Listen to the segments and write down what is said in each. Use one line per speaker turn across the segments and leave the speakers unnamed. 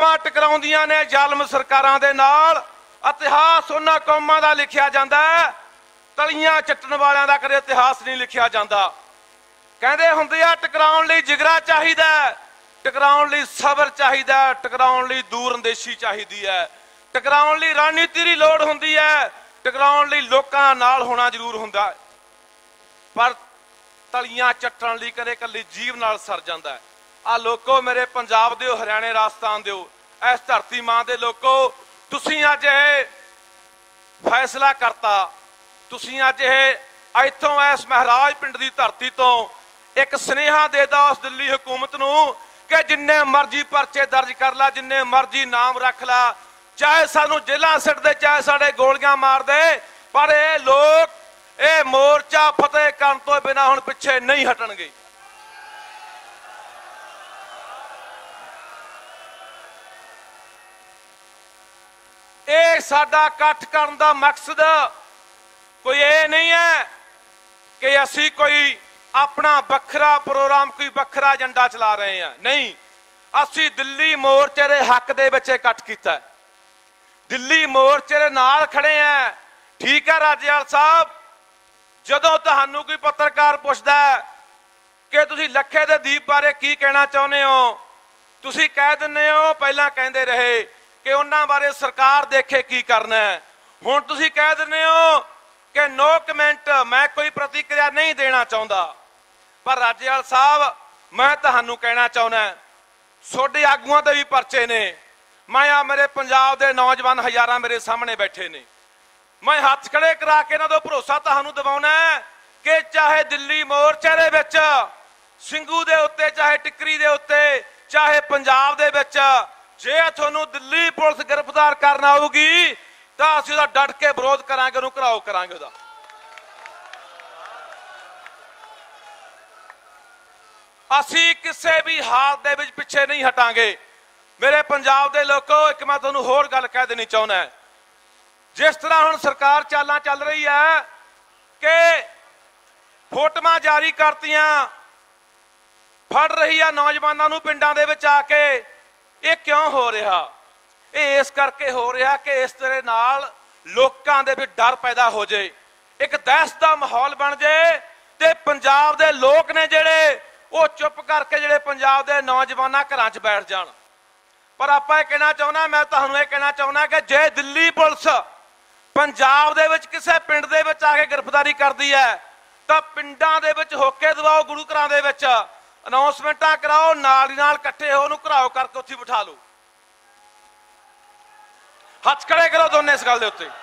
टकराउंदियां ने जालम सरकारां दे नाल। इतिहास उन्हां कौमां दा लिखिया जांदा है, तलियां चट्टण वालियां दा कदे इतिहास नहीं लिखिया जांदा। कहंदे हुंदे आ टकराउण लई जिगरा चाहीदा, टकराउण लई सबर चाहीदा, टकराउण लई दूरअंदेशी चाहीदी है, टकराउण लई रणनीति दी लोड़ हुंदी है, टकराउण लई लोकां नाल होना जरूर हुंदा है। पर तलियां चट्टण लई कदे कल्ली जीव नाल सर जांदा है। आ लोको मेरे पंजाब दे, हरियाणे राजस्थान दे, इस धरती मां दे लोको, तुसीं अज ये फैसला करता, तुसीं अज ये इत्थों इस महराज पिंड दी धरती तो एक सुनेहा देदा उस दिल्ली हुकूमत नूं कि जिन्ने मर्जी परचे दर्ज कर ला, जिन्ने मर्जी नाम रख ला, चाहे सानू जेलां सिट दे, चाहे साडे गोलियां मार दे, पर ये लोग ये मोर्चा फतेह करन तो बिना हुण पिछे नहीं हटणगे। ये साडा इकट्ठ करन दा मकसद कोई ये नहीं है कि असी कोई अपना वखरा प्रोग्राम, कोई वखरा एजेंडा चला रहे हैं, नहीं। असी दिल्ली मोर्चे दे हक दे विच इकट्ठ कीता, दिल्ली मोर्चे दे नाल खड़े हैं। ठीक है राजेवाल साहब, जदों तुहानू कोई पत्रकार पुछदा कि तुसीं लखे दे दीप बारे की कहना चाहुंदे हो, तुसीं कह दिंदे हो पहलां कहंदे रहे कि उन्हां बारे सरकार देखे की करना है, हुण तुसीं कह दिंदे हो कि नो कमेंट, मैं कोई प्रतिक्रिया नहीं देना चाहुंदा। पर राजेवाल साहब, मैं तुहानू कहना चाहुंदा, सोडे आगूआं दे भी परचे ने, मैं आ मेरे पंजाब दे नौजवान हज़ारां मेरे सामने बैठे ने, मैं हाथ खड़े करा के इन्हां दा भरोसा तुहानू दिवाउणा कि चाहे दिल्ली मोर्चे दे विच ਸਿੰਘੂ दे उत्ते, चाहे टिकरी दे उत्ते, चाहे पंजाब दे विच जे तुहानू दिल्ली पुलिस गिरफ्तार करन आऊगी तां असीं उहदा डट के विरोध करांगे, उहनूं घिराओ करांगे। उहदा असीं किसी भी हालत दे विच पिछे नहीं हटांगे। मेरे पंजाब दे लोको, एक मैं तुहानू होर गल कह देनी चाहुंदा, जिस तरह हुण सरकार चालां चल रही है कि फोटोआं जारी करतियां, फड़ रही है नौजवानों नूं पिंडां दे विच आके, ये क्यों हो रहा? ये इस करके हो रहा कि इस तरह नाल लोकां दे विच डर पैदा हो जाए, एक दहशत दा माहौल बन जाए ते पंजाब दे लोक ने जिहड़े वो चुप करके जिहड़े पंजाब दे नौजवानां घरां च बैठ जाण। पर आपां इह कहना चाहुंदा, मैं तुहानूं इह कहना चाहुंदा कि जे दिल्ली पुलिस पंजाब दे विच किसी पिंड दे विच आके गिरफ्तारी करदी है तां पिंडां दे विच होके दवाओ, गुरु घरां दे विच अनाउंसमेंटां कराओ, नाल दी नाल इकट्ठे हो, उहनूं घराओ करके उत्थे बिठा लो, हथ खड़े करो दोनों इस गल दे उत्ते।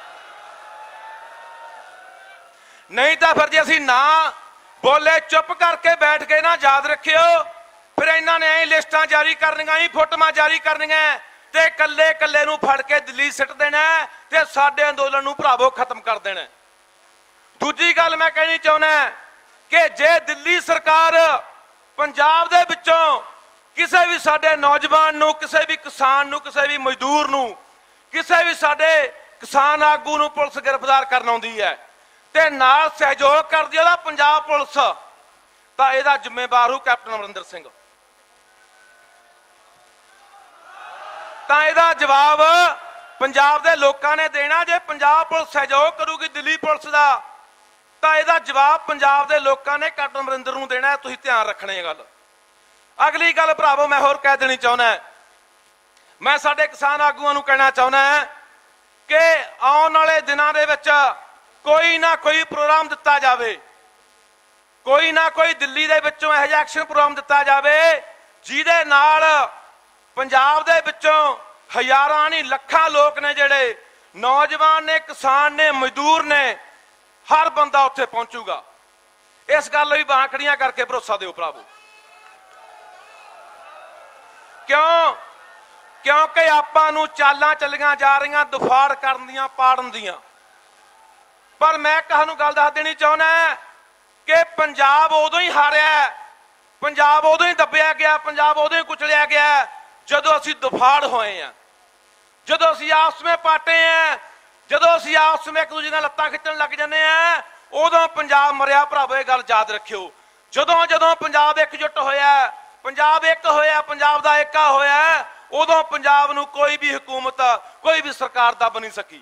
नहीं तो फिर जे असीं ना बोले, चुप करके बैठ गए ना, याद रखियो फिर इन्हां ने लिस्टां जारी करनियां, फोटोआं जारी करनियां ते कल्ले कल्ले नूं फड़ के दिल्ली सिट देना ते साडे अंदोलन नूं भरावो खत्म कर देना। दूजी गल मैं कहनी चाहुंदा कि जे दिल्ली सरकार पंजाब दे विचों किसी भी साडे नौजवान नूं, किसी भी किसान नूं, किसी भी मजदूर नूं, किसी भी साडे किसान आगू नूं पुलिस गिरफ्तार करन आउंदी है ते नाल सहयोग करदी है पंजाब पुलिस, तां इहदा जिम्मेवार हो कैप्टन अमरिंदर सिंह। तां इहदा जवाब पंजाब दे लोकां ने देना। जे पंजाब पुलिस सहयोग करूगी दिल्ली पुलिस दा तां इहदा जवाब पंजाब दे लोकां ने कैप्टन अमरिंदर नूं देना। तुसीं ध्यान रखना है गल। अगली गल भरावो मैं होर कह देनी चाहुंदा, मैं साडे किसान आगूआं नूं कहना चाहुंदा कि आउण वाले दिनां दे विच कोई ना कोई प्रोग्राम दिता जाए, कोई ना कोई दिल्ली दे विचों इहो जिहा एक्शन प्रोग्राम दिता जाए जिहदे नाल पंजाब दे विचों हज़ारां नहीं लखां लोग ने, जिहड़े नौजवान ने, किसान ने, मजदूर ने, हर बंदा उत्थे पहुंचूगा। इस गल भी बाहां खड़ियां करके भरोसा दिओ भरावो। क्यों? क्योंकि आपां नूं चालां चलियां जा रहीआं दुफाड़ करन दियां, पाड़न दियां। पर मैं तुहानूं गल दस देनी चाहुंदा कि पंजाब उदों ही हारिया, पंजाब उदों ही दबिया गया, पंजाब उदों ही कुचलिया गया जदों असीं दुफाड़ होए हैं, जदों असीं आपस में पाटे हैं, जदों असीं आपस में एक दूजे नाल लत्तां खिच्चण लग जंदे हैं, उदों पंजाब मरिया। भरावो ये गल याद रखियो, जदों जदों पंजाब एकजुट होया, पंजाब एक होया, पंजाब दा एका होया, उदों पंजाब नूं कोई भी हुकूमत कोई भी सरकार दब नहीं सकी।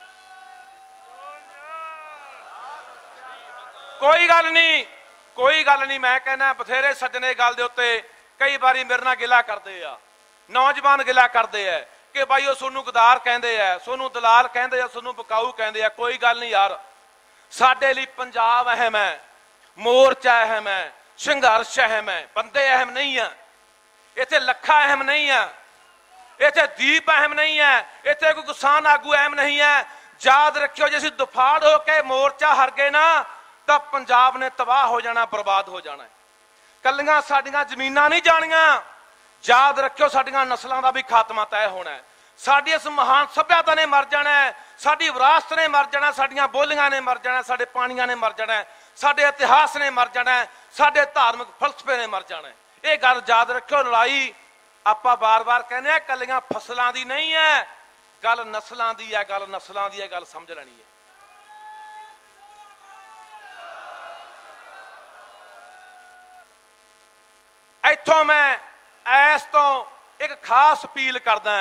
कोई गल नहीं मैं कहना बथेरे सज्जने गल दे उत्ते कई बारी मेरे नाल गिला करते आ, नौजवान गिला करते हैं कि भाई वो सोनू गदार कहते हैं, सोनू दलाल कहते हैं, सोनू बकाऊ कहते हैं। कोई गल नहीं यार, साडे लई पंजाब अहम है, मोर्चा अहम है, संघर्ष अहम है, बंदे अहम नहीं है। इत्थे लखा अहम नहीं है, इत्थे दीप अहम नहीं है, इत्थे कोई किसान आगू अहम नहीं है। याद रखियो जे असीं दुफाड़ होके मोर्चा हर गए ना तो पंजाब ने तबाह हो जाना, बर्बाद हो जाना। कलियां साडियां जमीनां नहीं जानियां, याद रखियो साडियां नस्लों का भी खात्मा तय होना है। साडी इस महान सभ्यता ने मर जाना है, साडी विरासत ने मर जाना, साडियां बोलियां ने मर जाना, साडे पानियां ने मर जाना, साडे इतिहास ने मर जाना, साडे धार्मिक फलसफे ने मर जाना। ये गल याद रखियो, लड़ाई आपां बार बार कहने कलियां फसलों की नहीं है, गल नस्लों की है, गल नस्लों की है, गल समझ लेनी है। इत्थों मैं ऐस तो एक खास अपील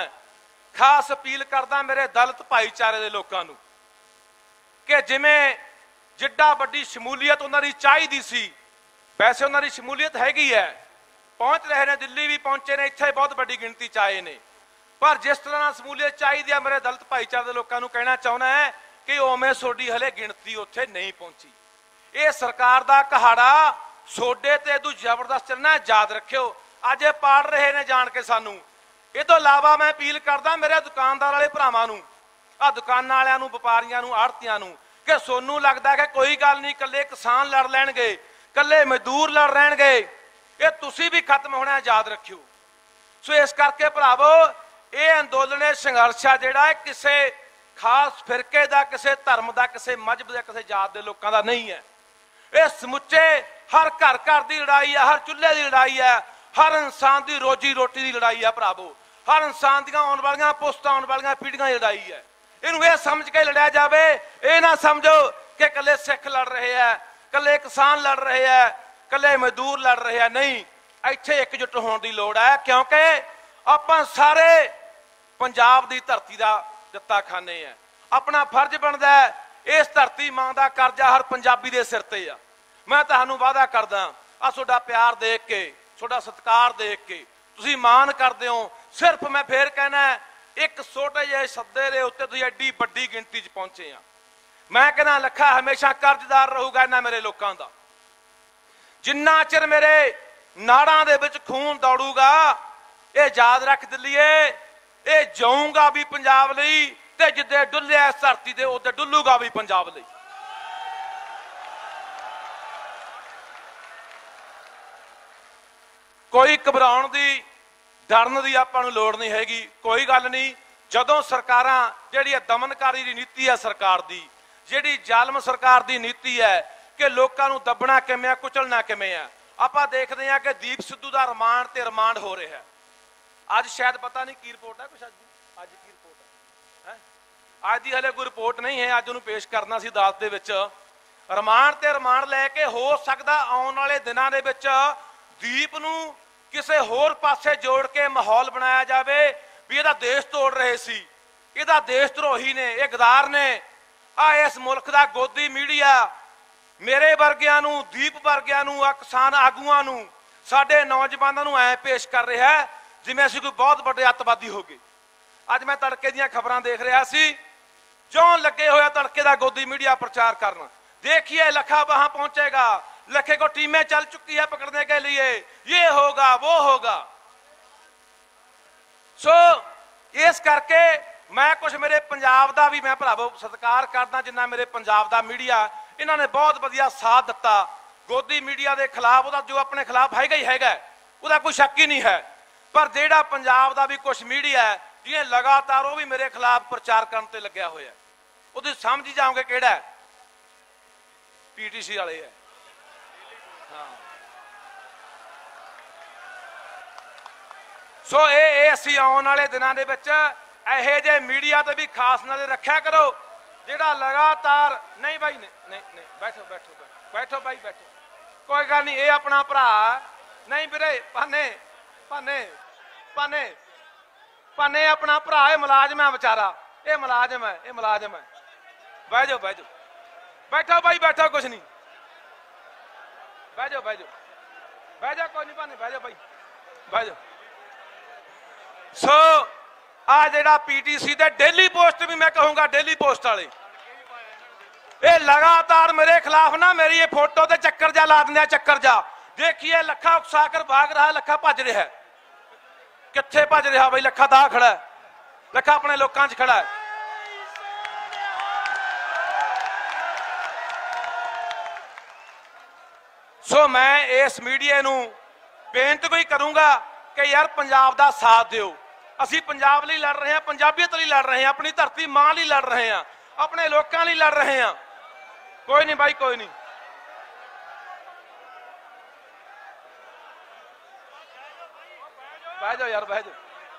करदा मेरे दलित भाईचारे के लोगों को कि जिमें जिड्डा वड्डी शमूलीयत उन्होंने चाहिए सी, वैसे उन्होंने शमूलीयत हैगी है, पहुंच रहे हैं, दिल्ली भी पहुंचे ने, इत्थे बहुत बड़ी गिनती च आए ने, पर जिस तरह शमूलीयत चाहिए है मेरे दलित भाईचारे के लोगों को कहना चाहना है कि उवें सोडी हले गिनती उत्थे नहीं पहुंची। ये सरकार का कहाड़ा सोडे ते इदू जबरदस्त चलना है, याद रखियो। अज पाड़ रहे ने जान के सानू। ये तो इलावा मैं अपील करदा मेरे दुकानदार वाले भरावां नूं, आ दुकानां वालियां नूं, व्यापारियां नूं, आड़तियां नूं कि सोनू लगदा कि कोई गल नहीं, कल्ले किसान लड़ लैणगे, कल्ले मजदूर लड़ लैणगे, ये तुसीं भी खत्म होना है, याद रखियो। सो इस करके भरावो ये अंदोलन संघर्ष आ जिहड़ा है किसी खास फिरके का, किसी धर्म का, किसी मजहब का, किसी जात के लोगों का नहीं है। ये समुचे हर घर घर की लड़ाई है, हर चुल्हे की लड़ाई है, हर इंसान की रोजी रोटी की लड़ाई है भरावो, हर इंसान दी आने वाली पोस्टां आने वाली पीढ़ियां की लड़ाई है। इनू ये समझ के लड़ाया जाए, ये ना समझो कि कले सिख लड़ रहे हैं, कले किसान लड़ रहे हैं, कले मजदूर लड़ रहे हैं। नहीं, इत्थे एकजुट होने की लोड़ है, क्योंकि आपां सारे पंजाब की धरती का दिता खाने हैं। अपना फर्ज बनता है इस धरती मां का कर्जा हर पंजाबी के सिर ते आ। मैं तुहानू वादा करदा आ तुहाडा प्यार देख के, तुहाडा सत्कार देख के तुसीं मान करदे हो। सिर्फ मैं फिर कहना एक छोटे जे सद्दे दे उत्ते तुसीं एड्डी वड्डी गिनती च पहुंचे आ। मैं कहना लखा हमेशा कर्जदार रहूगा इन्हां मेरे लोगों का। जिन्ना चिर मेरे नाड़ां दे विच खून दौड़ूगा, ये याद रख दिल्लीए, ये जाऊंगा भी पंजाब लई, ते जिद्दे डुल्लिया इस धरती दे उद्दे डुल्लूगा भी पंजाब लई। कोई घबराउण दी, डरन दी आपां नूं लोड़ नहीं हैगी। कोई गल नहीं, जदों सरकारां जिहड़ी दमनकारी दी नीति है सरकार दी, जिहड़ी जालम सरकार दी नीति है कि लोकां नूं दबना किवें आ, कुचलना किवें आ। आपां देखदे हां कि दीप सिद्धू दा रिमांड हो रहा है। अज शायद पता नहीं की रिपोर्ट है, कुछ अज की रिपोर्ट है, अज की हले कोई रिपोर्ट नहीं है, अज उन्होंने पेश करना सी अदालत दे विच। रिमांड लैके हो सकदा आउण वाले दिनां दे विच दीप नूं किसी होर पासे जोड़ के माहौल बनाया जाए भी इहदा देश तोड़ रहे सी, इहदा देश द्रोही ने, ये गदार ने। आ इस मुल्क का गोदी मीडिया मेरे वर्गियां नूं, दीप वर्गियां नूं, किसान आगूआं नूं, साडे नौजवानों नूं ऐ पेश कर रहा है जिवें असीं कोई बहुत बड़े अतवादी हो गए। अज मैं तड़के दीयां खबरां देख रहा सी, जो लगे होया तड़के का गोदी मीडिया प्रचार करना। देखिए लखा वहां पहुंचेगा, लखे को टीमें चल चुकी है पकड़ने के लिए, ये होगा वो होगा। सो इस करके मैं कुछ मेरे पंजाब का भी मैं भरावो सत्कार करदा, जिन्ना मेरे पंजाब का मीडिया इन्होंने बहुत वधिया साथ दिता गोदी मीडिया के खिलाफ। वह जो अपने खिलाफ हैगा ही हैगा, वह कोई शक ही नहीं है, पर जेड़ा पंजाब का भी कुछ मीडिया है जिन्हें लगातार वो भी मेरे खिलाफ प्रचार करने लग्या होया, वो तुम समझ ही जाओगे केड़ा है, पीटीसी वाले है। सो ये असीं आउण वाले दिनां दे विच इहो जे मीडिया ते भी खास नज़र रखिया करो, जिहड़ा लगातार नहीं भाई नहीं बैठो बैठो बैठो भाई बैठो, कोई गल नहीं, ये अपना भरा नहीं वीरे, पाने पाने पाने पाने अपना भरा ये मुलाजम है बेचारा, ये मुलाजम है, ये मुलाजम है। बह जाओ बह जाओ, बैठो भाई बैठो, कुछ नहीं, बह जाओ बह जाओ बह जाओ, कोई नहीं भाने, बह जाओ भाई बह जाओ। सो आ जेड़ा पीटीसी दे डेली पोस्ट भी मैं कहूंगा डेली पोस्ट वाले ये लगातार मेरे खिलाफ ना मेरी ये फोटो ते चक्कर जा ला देंगे, चक्कर जा। देखिए लखा उकसा कर भाग रहा है, लखा भज रहा है, कित्थे भज रहा भाई? लखा दा खड़ा है, लखा अपने लोकां च खड़ा है। सो मैं इस मीडिया नूं बेनती कोई करूंगा कि यार पंजाब दा साथ दिओ। असीं पंजाब लई लड़ रहे हैं, पंजाबीयत लई लड़ रहे हैं, अपनी धरती मां लई लड़ रहे हैं, अपने लोकां लई लड़ रहे हैं। कोई नहीं भाई, कोई नहीं, बह जाओ यार बह जाओ।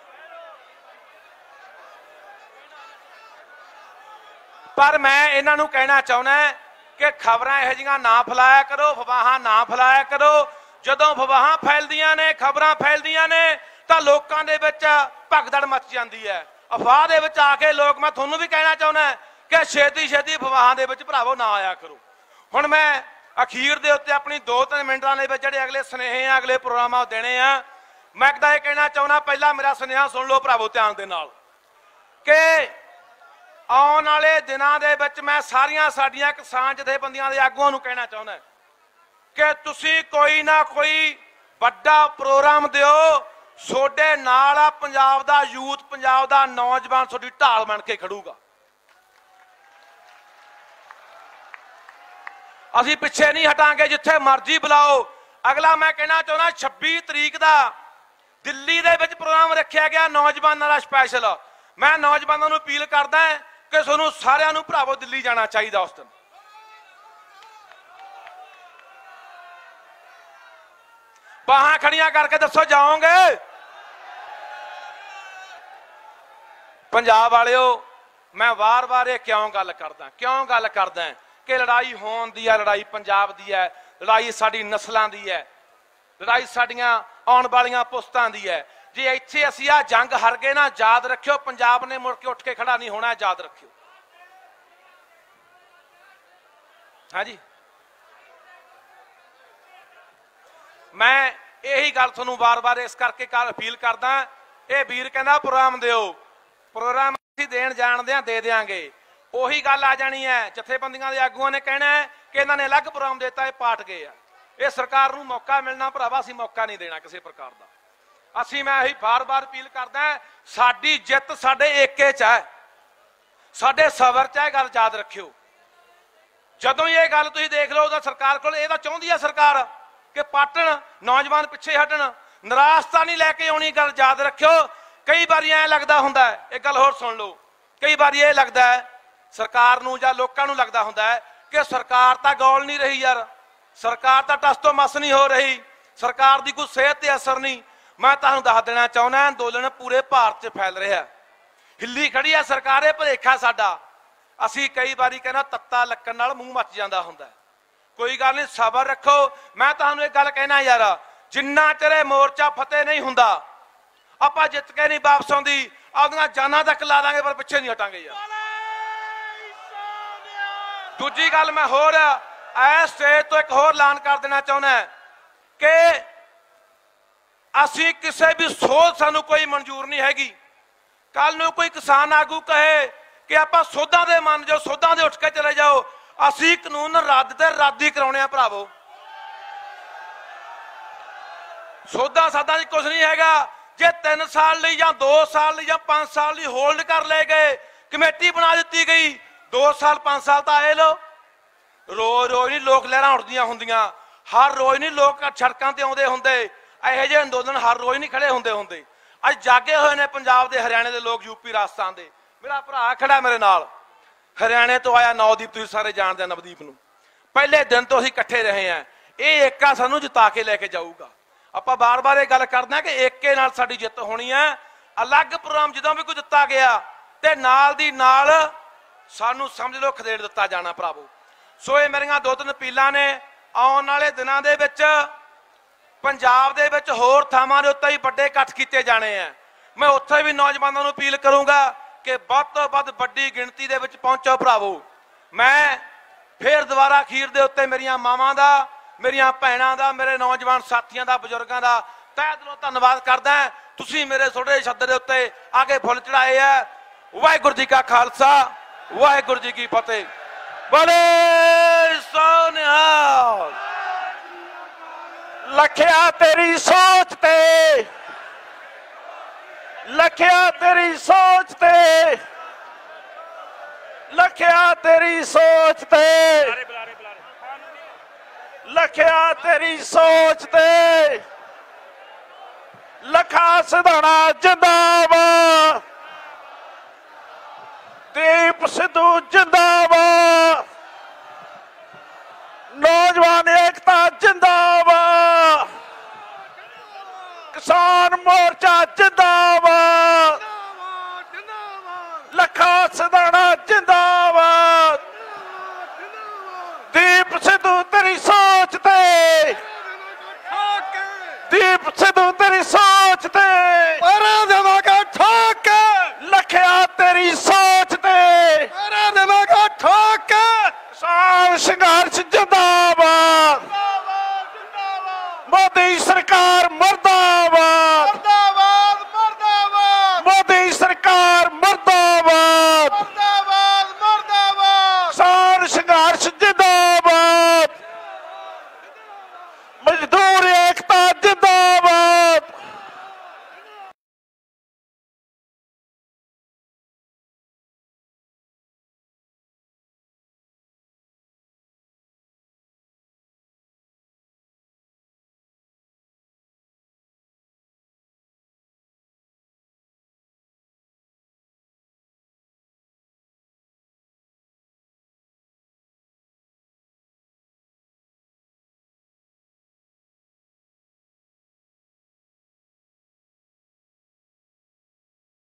पर मैं इन्हां नूं कहना चाहुंदा कि खबरां इहो जिहियां ना फैलाया करो, अफवाहां ना फैलाया करो। जदों अफवाहां फैलदियां ने, खबरां फैलदियां ने तां लोकां दे विच भगदड़ मच जांदी है। अफवाह दे विच आके लोग, मैं तुहानूं भी कहना चाहुंदा कि छेती छेती अफवाहां दे विच भरावो ना आया करो। हुण मैं अखीर दे उत्ते अपनी 2-3 मिनटां दे विच जिहड़े अगले सुनेहे आ, अगले प्रोग्रामां देने आ, मैं कदा ये कहना चाहुंदा, पहला मेरा सुनेहा सुन लो भरावो ध्यान दे नाल कि आउण वाले दिनां दे विच मैं सारियां साडियां किसान जथेबंदियां दे आगूआं नूं कहना चाहुंदा कि तुसीं कोई ना कोई वड्डा प्रोग्राम दिओ, सोडे नाल आ पंजाब दा यूथ, पंजाब दा नौजवान तुहाडी ढाल बन के खड़ूगा। असीं पिछे नहीं हटांगे, जिथे मर्जी बुलाओ। अगला मैं कहना चाहुंदा 26 तरीक का दिल्ली दे विच प्रोग्राम रखा गया नौजवानों का स्पैशल। मैं नौजवानों को अपील करदा कि तुहानूं सारिआं नूं भरावो दिल्ली जाना चाहिए उस दिन। बाहां खड़ियां करके दसो जाओगे? पंजाब वालिओ, मैं वार वार ये क्यों गल करदा कि लड़ाई होण दी है, लड़ाई पंजाब दी है, लड़ाई साडी नस्लां दी है, लड़ाई साडियां आउण वालियां पुस्तां दी है। जे इत्थे असीं आ जंग हार गए ना, याद रखियो पंजाब ने मुड़ के उठ के खड़ा नहीं होना, याद रखियो। हाँ जी, मैं यही गल तुहानूं बार बार इस करके अपील करदा। ये वीर कहंदा प्रोग्राम दिओ, प्रोग्राम असीं देण जाणदे आ, दे देंगे। ਉਹੀ ਗੱਲ ਆ ਜਾਣੀ ਹੈ, ਜਥੇਬੰਦੀਆਂ ਦੇ ਆਗੂਆਂ ਨੇ ਕਹਿਣਾ ਕਿ ਇਹਨਾਂ ਨੇ ਅਲੱਗ ਪ੍ਰੋਗਰਾਮ ਦਿੱਤਾ, ਇਹ ਪਾਟ ਗਏ ਆ। ਇਹ ਸਰਕਾਰ ਨੂੰ ਮੌਕਾ ਮਿਲਣਾ ਭਰਾਵਾ, ਅਸੀਂ ਮੌਕਾ ਨਹੀਂ ਦੇਣਾ ਕਿਸੇ ਪ੍ਰਕਾਰ ਦਾ। ਅਸੀਂ ਮੈਂ ਇਹੀ ਬਾਰ-ਬਾਰ ਅਪੀਲ ਕਰਦਾ, ਸਾਡੀ ਜਿੱਤ ਸਾਡੇ ਏਕੇ 'ਚ ਹੈ, ਸਾਡੇ ਸਬਰ 'ਚ ਹੈ, ਗੱਲ ਯਾਦ ਰੱਖਿਓ। ਜਦੋਂ ਇਹ ਗੱਲ ਤੁਸੀਂ ਦੇਖ ਲਓ ਤਾਂ ਸਰਕਾਰ ਕੋਲ ਇਹ ਤਾਂ ਚਾਹੁੰਦੀ ਹੈ ਸਰਕਾਰ ਕਿ ਪਾਟਣ, ਨੌਜਵਾਨ ਪਿੱਛੇ ਹਟਣ, ਨਿਰਾਸ਼ਤਾ ਨਹੀਂ ਲੈ ਕੇ ਆਉਣੀ, ਗੱਲ ਯਾਦ ਰੱਖਿਓ। ਕਈ ਵਾਰੀ ਐਂ ਲੱਗਦਾ ਹੁੰਦਾ, ਇਹ ਗੱਲ ਹੋਰ ਸੁਣ ਲਓ, ਕਈ ਵਾਰੀ ਇਹ ਲੱਗਦਾ ਹੈ सरकार नूं जां लोकां नूं लगदा हुंदा है कि सरकार तां गौल नहीं रही यार, सरकार तां टस तो मस नहीं हो रही, सरकार दी कोई सेहत ते असर नहीं। मैं तुहानूं दस देना चाहुंदा, अंदोलन पूरे भारत च फैल रहा, हिली खड़ी है सरकार, ये भुलेखा साडा। असीं कई बारी कहना तत्ता लक्कण नाल मूँह मच जांदा हुंदा, कोई गल नहीं, सबर रखो। मैं तुहानूं एक गल कहना यार, जिन्ना चिर मोर्चा फतेह नहीं हुंदा, आपां जित के नहीं वापस आउंदी, आपदियां जानां तक ला दांगे पर पिछे नहीं हटांगे यार। दूजी गल मैं होर इस स्टेज तो एक होर ऐलान कर देना चाहुंदा कि असीं किसी भी सोच सानूं कोई मंजूर नहीं हैगी। कल नूं कोई किसान आगू कहे कि आपां सोधां दे मन जाओ, सोधां दे उठ के चले जाओ, असीं कानून रद्द ते रद्द ही कराउणे आ भरावो। सोधां साधां च कुछ नहीं हैगा। जे 3 साल लई जां 2 साल लई जां 5 साल लई होल्ड कर ले गए, कमेटी बना दी गई, 2 साल 5 साल तो आए लो, रोज रोज नहीं लोक लहरां उठदियां हुंदियां, हर रोज नहीं लोग सड़कों ते आउंदे हुंदे, इहो जिहे अंदोलन हर रोज नहीं खड़े हुंदे। अज जागे हुए ने पंजाब दे, हरियाणे दे लोग, यूपी राजस्थान दे। मेरा भरा खड़ा मेरे नाल, हरियाणे तो आया नवदीप, तुसीं सारे जानदे नवदीप नूं, पहले दिन तो असीं इकट्ठे रहे हैं। ये एका सानूं जिता के लैके जाऊगा। आपां बार बार ये गल करदे हां कि एके नाल साडी जिੱਤ होनी है। अलग प्रोग्राम जदों भी कोई दिता गया ते नाल दी नाल सानू समझ लो खदेड़ दिता जाना भरावो। सो ये मेरियां 2-3 अपीलां ने, आउण वाले दिनां दे विच पंजाब दे विच होर थावां दे उत्ते ही वड्डे इकट्ठ कीते जाने हैं। मैं उत्थे भी नौजवानों को अपील करूंगा कि ਵੱਧ ਤੋਂ ਵੱਧ ਵੱਡੀ ਗਿਣਤੀ ਦੇ ਵਿੱਚ ਪਹੁੰਚੋ ਭਰਾਵੋ। मैं फिर दोबारा अखीर दे उत्ते मेरियां मावां दा, मेरियां भैणां दा, मेरे नौजवान साथियों का, बजुर्गों का तहे दिलों धन्नवाद करदा। तुसीं मेरे छोटे शब्द के उत्ते आके फुल चढ़ाए है। वाहिगुरू जी का खालसा, वाहिगुरू जी की फतेह। बोले सो निहाल।
लखिया तेरी सोच ते, लखिया तेरी सोच ते, लखिया तेरी सोच ते, लखिया तेरी सोच ते, लखा सिधाना जिंदाबाद, दीप सिद्धू जिंदाबाद, नौजवान एकता जिंदाबाद, किसान मोर्चा जिंदाबाद, लखा सिधाना